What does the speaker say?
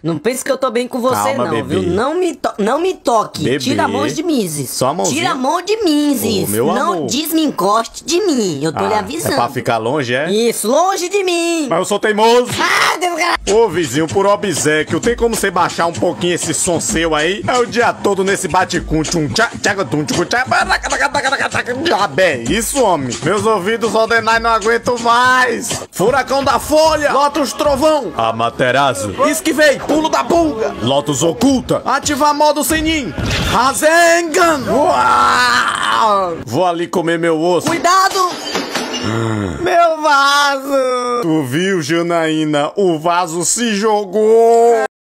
Não pense que eu tô bem com você, Calma, não, bebê. viu? Não me toque. Bebê. Tira a mão de mim, Zis. Só a mãozinha. Tira a mão de mim, Zis. Ô, meu Não amor. desmencoste de mim. Eu tô lhe É avisando. pra ficar longe, é? Isso, longe de mim. Mas eu sou teimoso. Ah, desgraçado. Ô vizinho, por obséquio, tem como você baixar um pouquinho esse som seu aí? É o dia todo nesse bate-cum, tchum, tchá, tchaga, tum, tchum, tchá, diabo, é isso, homem? Meus ouvidos ordenais não aguento mais. Furacão da Folha, Lotus Trovão, Amaterasu, Esquivei, Pulo da Pulga, Lotus Oculta, ativar modo Senin, Rasengan. Uau! Vou ali comer meu osso. Cuidado. Meu vaso! Tu viu, Janaína? O vaso se jogou!